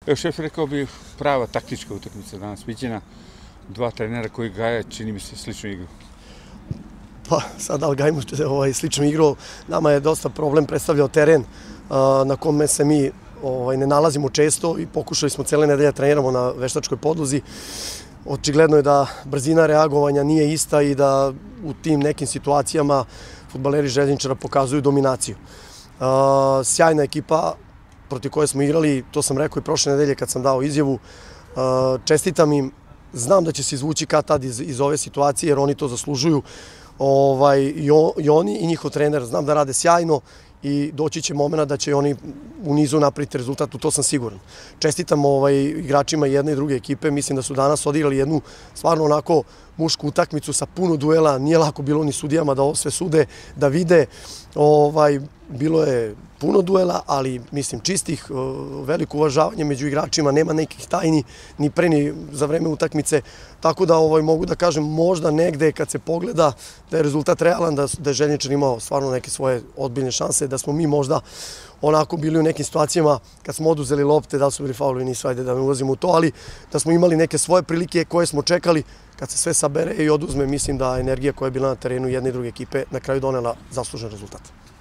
Šef, rekao bi prava taktička utakmica danas viđena. Dva trenera koji gaje, čini mi se, sličnu igru. Pa sad da li gajimo sličnu igru, nama je dosta problem predstavljao teren na kome se mi ne nalazimo često i pokušali smo cele nedelje treniramo na veštačkoj podlozi. Očigledno je da brzina reagovanja nije ista i da u tim nekim situacijama fudbaleri Željezničara pokazuju dominaciju. Sjajna ekipa protiv koje smo igrali, to sam rekao i prošle nedelje kad sam dao izjavu. Čestitam im, znam da će se izvući kad tad iz ove situacije jer oni to zaslužuju. I oni i njihov trener znam da rade sjajno i doći će moment da će oni u nizu napraviti rezultat, u to sam siguran. Čestitam igračima jedne i druge ekipe, mislim da su danas odigrali jednu stvarno onako mušku utakmicu sa puno duela, nije lako bilo ni sudijama da ovo sve sude, da vide. Bilo je puno duela, ali mislim čistih, veliko uvažavanje među igračima, nema nekih tajni ni pre ni za vreme utakmice, tako da mogu da kažem možda negde kad se pogleda da je rezultat realan, da je Željezničar imao stvarno neke svoje odbiljne šanse, da smo mi možda onako bili u nekim situacijama kad smo oduzeli lopte, da li su bili faulovi, nisu, ajde da ne ulazimo u to, ali da smo imali neke svoje prilike koje smo čekali, kad se sve sabere i oduzme, mislim da energija koja je bila na terenu jedne i druge ekipe na kraju donela zaslužen rezultat.